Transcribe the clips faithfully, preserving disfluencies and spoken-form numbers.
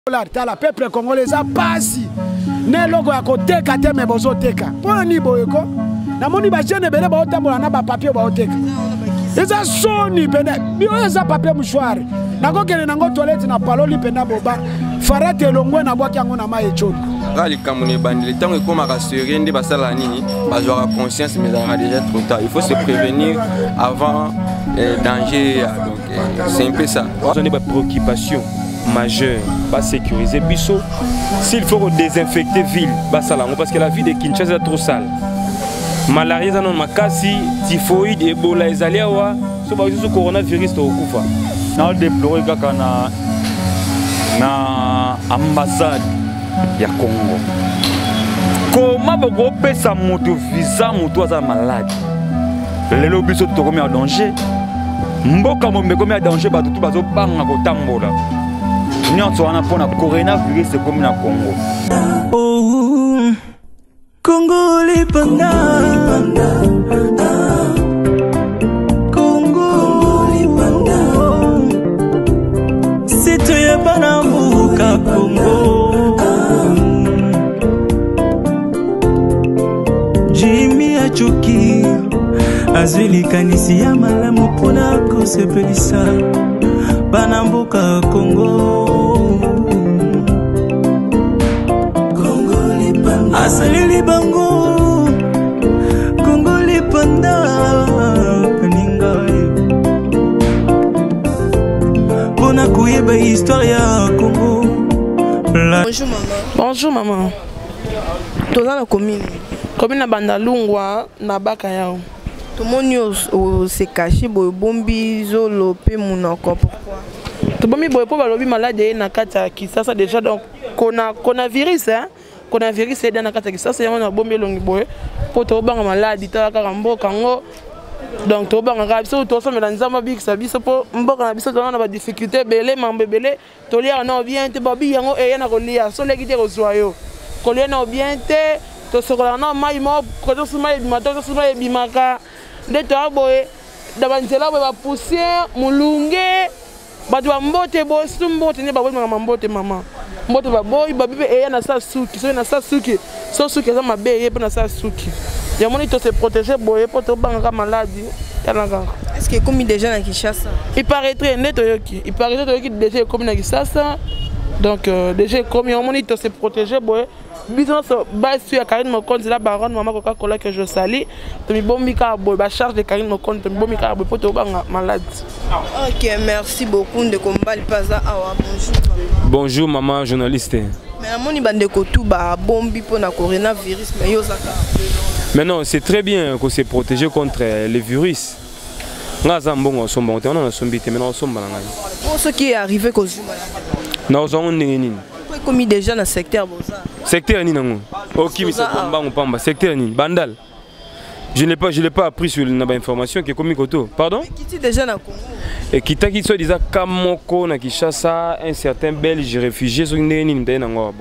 La peuple congolais a passé. Ne logo ya koteka te me bozo teka. Pona ni boyeko. Na moni ba jeune bele ba otambola na ba papier ba oteka. Eza soni pene. Bio eza papier mouchoir. Na ko kele nango toilette na paloli pena boba. Farate longwe na bwaki yango na maye choni. Rali kamone bandile tango ekoma ka serende basala nini ba joa conscience mais ça déjà trop tard. Il faut se prévenir avant euh, danger donc euh, c'est un peu ça. On a des préoccupations majeures, pas sécuriser Bissot. S'il faut désinfecter ville, parce que la ville de Kinshasa est trop sale. Malaria, non, makasi, typhoïde, Ebola, Ezaliawa, ce que le coronavirus est au Koufa. Nous déplorons na na ambassade ya Congo. Comment vous pouvez ça moto visa moto à malade? Les lobbies sont commis en danger. Mboka mo me commis en danger ba tout bazo banga ko tambola. Nyonso wana pona coronavirus comme na Congo. Oh Congo les panda. Congo les panda. C'est toi bana muka Congo. Jimmy Achuki azwili kanisi ya malamu pona ko sepelisa bana mboka Congo. Asalili bango Congo les panda paninga Bona kuyeba histoire ya Congo. Bonjour maman. Bonjour maman. Toza na commune. Commune na Bandalungwa na baka yao. Tomoni o se caché boy bombi zolo pe munoko pourquoi? Tomoni boy po balobi malade na kata Kisasa déjà donc kona kona virus hein. Qu'on a viré c'est dans la catégorie ça c'est on a bombé longue boy pour te banga malade ta karambo kango donc to banga rabiso to so melanza mabik sa biso po mboka na biso na ba difficulté belé mambe belé to lia na bien te babi yango e na kolia so legite ko soyo ko lia na bien te to so ko na mai mo ko to so mai bimato to so mai bimaka de to aboye da banzela ba poussière mulunge ba to mbote bo stumbote ne ba bo mbote mama mbote ba boy ba bibe e na sa suki so na sa suki so suki za mabe e na sa suki ya moni to se protéger boy pour to banga maladie ya na ga. Est-ce que comme déjà na Kinshasa il paraîtrait net yoki il paraîtrait to yoki déjà comme na Kinshasa donc euh, déjà comme ya moni to se protéger boy business base sur Karine Mokonzi la baronne maman Coca-Cola que je salue to mi bombi ka boy ba charge de Karine Mokonzi to mi bombi ka boy pour to banga maladie. OK, merci beaucoup de combat le paza awa bonjour. Bonjour maman journaliste. Mais amoni bande ko tout ba bombi pour na coronavirus mais yo zaka. Mais non, c'est très bien qu'on s'est protégé contre les virus. Ngaza mbongo somba on a sombité mais non somba ngai. Pour ce qui est arrivé ko zuma. Na ozongo nini? Ko komi déjà na secteur boza. Secteur ni nango. OK, mais ça combat on pamba secteur ni Bandal. Je n'ai pas je l'ai pas appris sur la information que komi koto. Pardon? Qui déjà na Congo. Et qui t'a dit ça Kamoko na Kinshasa un certain belge réfugié sur une bon.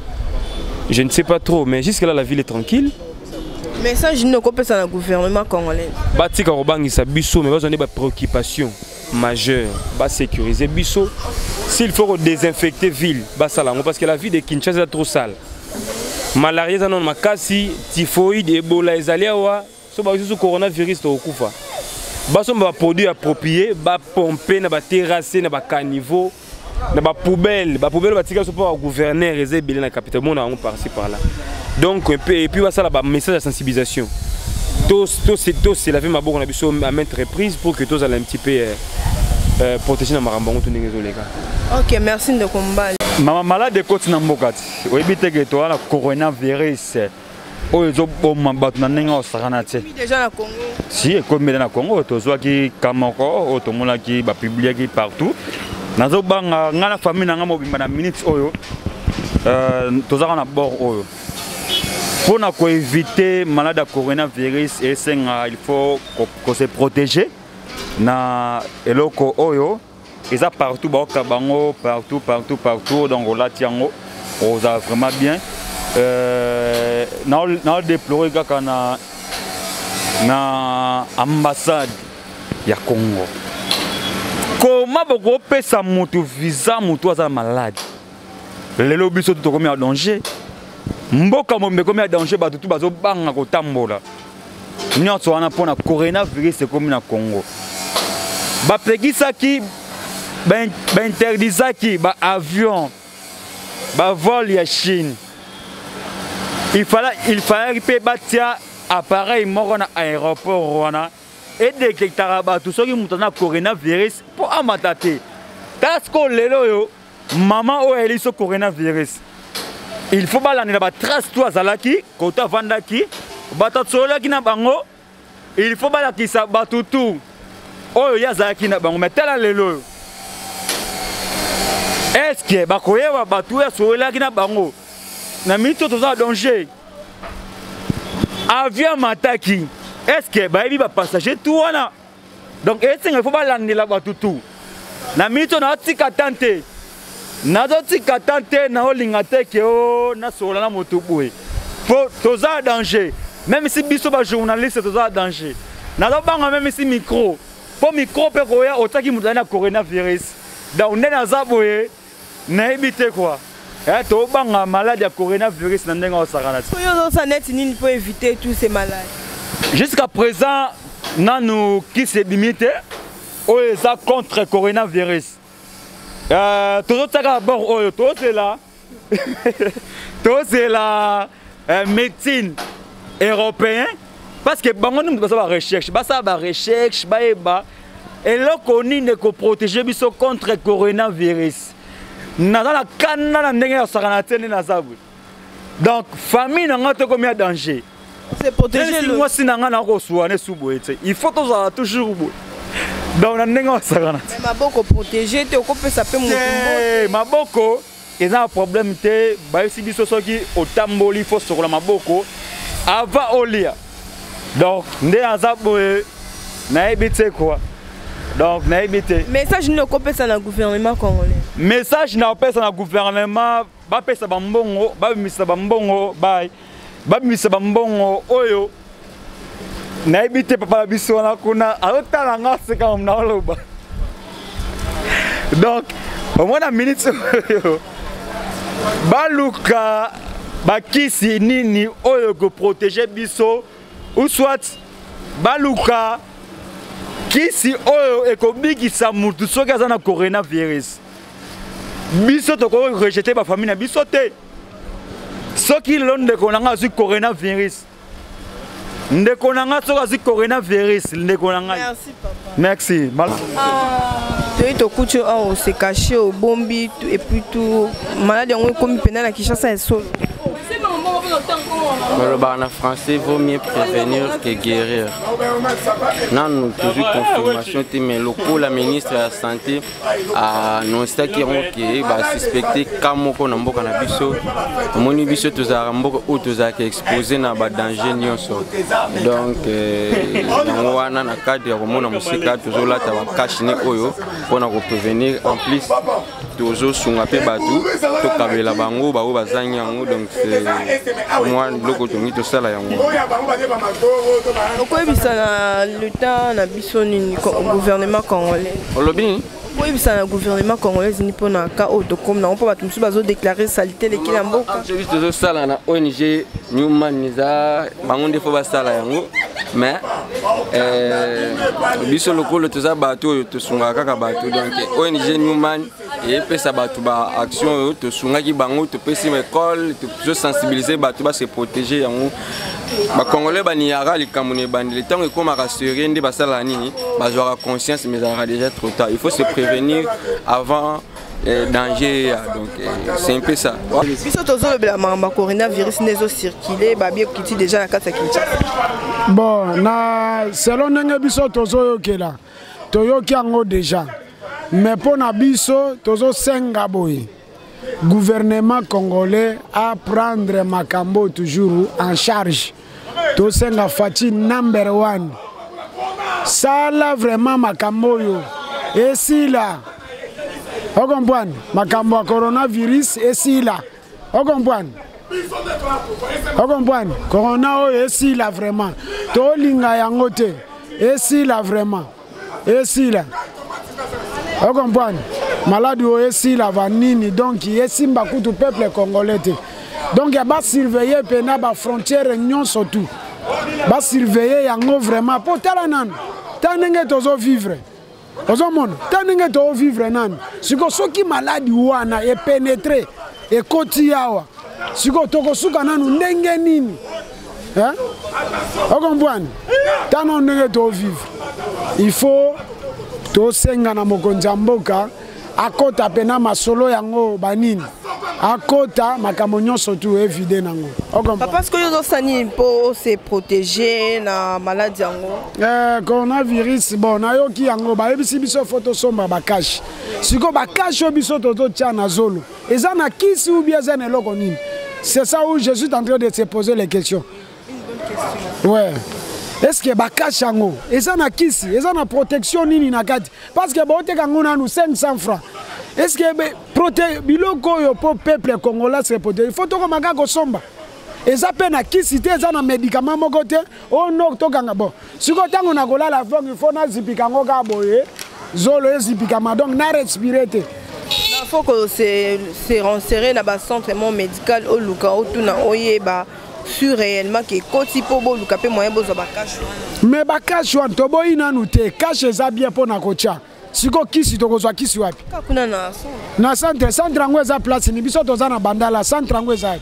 Je ne sais pas trop mais jusque là la ville est tranquille. Mais ça je ne comprends pas ça le gouvernement congolais. Batika robangi sa biso mais on a des préoccupations majeures, ba sécuriser biso. S'il faut désinfecter ville, ba sala parce que la ville de Kinshasa est trop sale. Malaria non makasi, typhoïde, Ebola, Ezaliawa, so ba sur coronavirus au Koufa. Baso ba produits appropriés, ba pomper na ba terrasser na ba caniveau, na ba poubelle, ba poubelle ba tika so pas gouverneur réservé dans la capitale mon on par-ci par-là. Donc et puis ça là ba message de sensibilisation. Tous tous c'est tous c'est la vie ma bonne on a besoin à maintes reprises pour que tous allent un petit peu euh, protéger na marambango tout les gars. OK, merci de combat. Maman malade côté na mbokati. Oyebite que toi la coronavirus. Oh, ils ont bon mabat na nenga osakana te. Déjà na Congo. Si, comme na Congo, to zwa ki Kamoko, to mona ki ba publier ki partout. Nazo banga ngana famille na ngamo bimba na minutes oyo. Euh, to zaka na bord oyo. Pour na ko éviter malade à coronavirus et senga il faut qu'on se protéger na eloko oyo. Ils a partout ba okabango partout partout partout donc on la tiango. On a vraiment bien. Euh, na na déplorer kaka na na ambassade ya Congo. Comment vous pouvez ça moto visa moto à malade? lelo biso to komi en danger mboka mombe komi en danger ba tout bazo banga ko tambola nyonso wana pona coronavirus komi na Congo ba pekisaki ba ba interdisaki ba avion ba vol ya Chine il fallait il fallait pe batia appareil moko na aéroport wana et détectera ba tout soki mutana coronavirus pour amatate tasko lelo yo maman o eli so coronavirus il faut balanela ba trace toi zalaki kota vandaki batatsolaki na bango il faut balakisa batutu oyo yazalaki na bango metala lelo est-ce que bakoyewa batu ya solaki na bango na mito toza danger avion mataki est-ce que bayebi ba passager tout wana donc est-ce qu'il faut balanela batutu na mito na tika tante na tika tante na olinga teke o na sola na moto boye pour toza danger même si biso ba journaliste toza danger na do banga même si micro pour micro pe koya otaki mutana na coronavirus donc ndena za boye na ebite quoi eh to banga malade ya coronavirus na ndenga osakana oyo ça net nini pour éviter tous ces malades jusqu'à présent nanu qui se limite o eza contre coronavirus euh tout ça d'abord oyo tout c'est là tout c'est la médecine européen parce que bango nous ba sa recherche ba sa ba recherche ba eba et là koni ne ko protéger biso contre coronavirus na la kana na ndenge ya sakana tene na zabu donc famille na ngato comme ya danger c'est protéger le moi si na ngana ko soane suboete il faut toujours toujours donc na ndenge ya sakana maboko protéger te ko pesa pe mutumbo eh maboko eza un problème te ba si biso soki otamboli faut sur la maboko avant olia donc nde azaboe na ebite quoi donc na ebite message ne ko pesa na gouvernement congolais message na pesa na gouvernement ba pesa ba mbongo ba misa ba mbongo bye ba misa ba mbongo oyo na ebite papa biso na kuna alotala ngase ka mna loba donc au moins na minute baluka bakisi nini oyo go protéger biso ou soit baluka kisi oyo ekobikisa mutu soki aza na coronavirus biso toko rejeter ba famille na biso te soki ndeko nanga azwi coronavirus ndeko nanga soki azwi coronavirus ndeko nanga merci papa merci toi to kuchu on se cacher au bombi et puis tout malade on comme pena na Kinshasa et solo En français, il vaut mieux prévenir que guérir. Nous avons toujours confirmation, mais le coup, la ministre de la Santé a annoncé qu'il y a suspecté Kamoko Namboka Nabiso. Mon biso tous a Ramboka ou tous a exposé na ba danger nyonso. Donc, nous avons un cadre de Romona Musika, toujours là, tu as caché oyo pour nous prévenir. En plus, toujours sur un peu bateau, tout comme la bango, bah ou bazangi yango, donc moi loko tongi to sala yango. Pourquoi bisa na l'État na biso ni gouvernement congolais? Olobi pourquoi bisa na gouvernement congolais ni pona ka auto comme na on peut battu bazo déclarer salité les kilamboka. Je vis toujours sala na O N G Newman Niza bango ndefo ba sala yango mais euh biso lokolo toza bato to sunga kaka bato donc O N G Newman et pesa bato ba action to sunga ki bango to pesi école to sensibiliser bato ba se protéger yango ba congolais ba ni yara likamune bandi le temps ko ma rassurer ndi basala nini ba avoir conscience mais ça déjà trop tard il faut se prévenir avant eh, danger donc eh, c'est un peu ça. Biso tozo le bla mamba coronavirus nezo circuler ba bien kiti déjà na kata Kinshasa. Bon na selon ndenge biso tozo yokela toyoki yango déjà mais pour na biso tozo senga boye gouvernement congolais à prendre makambo toujours en charge to senga fati number one ça là vraiment makambo yo et si là on comprend makambo coronavirus et si là on comprend on comprend corona et si là vraiment to linga yango te et si là vraiment et si là on comprend maladi oyo esilava nini donc esimba kutu peuple congolais te donc basurveille mpena bafrontière nyonso tu basurveille yango vraiment mpo tala nanu ta ndenge tozovivre ozomona ta ndenge tozovivre nanu siko soki maladi wana epénétre ekoti awa siko tokosuka nanu ndenge nini okombwani tano ndenge tozovivre il faut tosenga na mokonzi ya mboka akota pena masolo yango banini akota makambo nyonso tu evide nango parce que yo sani pour se protéger na maladie yango eh coronavirus bon nayoki yango ba ebisi biso photo somba bakashi siko bakashi biso toto tia na zolo eza na kisi ou bien eza na eloko nini c'est ça où je suis en train de se poser les questions. Une bonne question. Ouais. Est-ce que bakashi yango eza na kisi eza na protection nini na kati parce que baoteka ngo nanu cinq cents francs. Est-ce que proté biloko yo pour peuple congolais se protéger il faut to komaka ko somba eza pe na kisi te eza na médicament moko te o no to kanga bon siko tango na kolala fond il faut na zipika ngo ka boye zolo ezipika ma donc na respirer te il faut que c'est c'est renseigner na ba centre médical au luka o tuna oyeba sur réellement que koti po bo luka pe moyen bozo bakashi mais bakashi wan to boyi nanu te cache eza bien po na kocha siko kisi tokozwa kisi wapi kuna na na centre centre yango eza place ni biso toza na bandala centre yango eza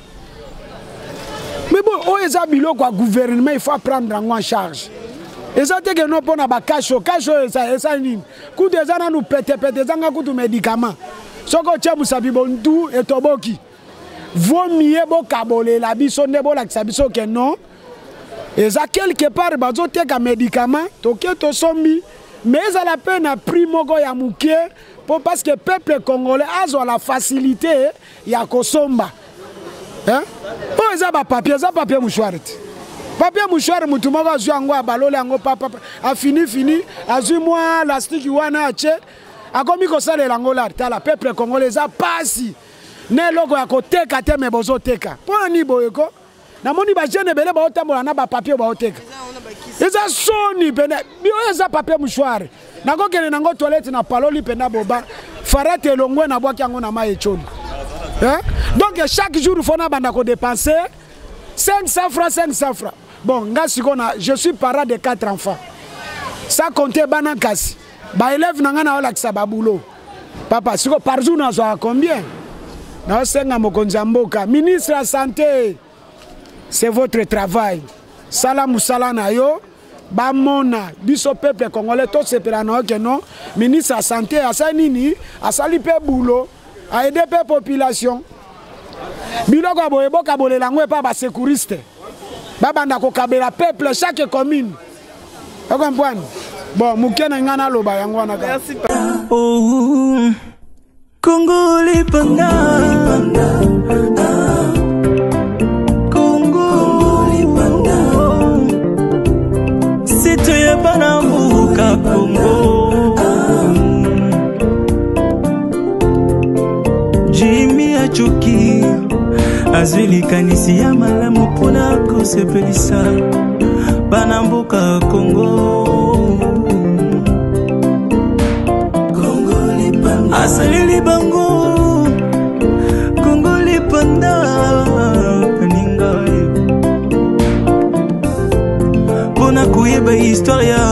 mais bon o eza biloko ya gouvernement il faut prendre yango en charge eza te ke no mpona bakasho kasho eza eza nini kutu eza nanu petepete ezanga kutu médicament soko otia busabi bontu etoboki vaut mieux bokabolela biso nde bolakisa biso ke non eza quelque part bazoteka médicament toke tosombi mais à la peine à prix moko ya muke parce que peuple congolais a la facilité ya kosomba hein oh eza ba papier eza papier mouchoir papier mouchoir mutu moko azwi yango abalole yango papa a fini fini azwi moi lastique wana ache akomi kosalela yango la tala peuple congolais eza pasi ne loko ya koteka te me bozoteka mpona ni boyeko namoni ba jeune ebele baotambola na ba papier baoteka eza soni pena bio eza papier mouchoir nako kene nango toilette na paloli pena boba farate elongwe na bwaki yango na mai echoni hein donc chaque jour il faut na banda ko dépenser cinq cents francs cinq cents francs bon nga sikona je suis parent de quatre enfants ça compter bana kasi ba élève nanga na olakisa babulo papa siko par jour na zo combien na senga mokonzi ya mboka ministre de santé c'est votre travail Salam Salana yo bamona biso peuple congolais to sepela na que non ministre de santé asa nini asali pe boulot a aider pe population biloko boye boka bolela ngwe pa ba sécuriste ba banda ko kabela peuple chaque commune vous comprenez bon mukena ngana loba yango wana merci oh Congo lipanda Banambuka Congo Jimmy Achuki Azwili kanisi ya malamu pona kosepelisa Banambuka Congo Congo lipanda Asalili bango Congo lipanda Kaninga Pona kuyeba historia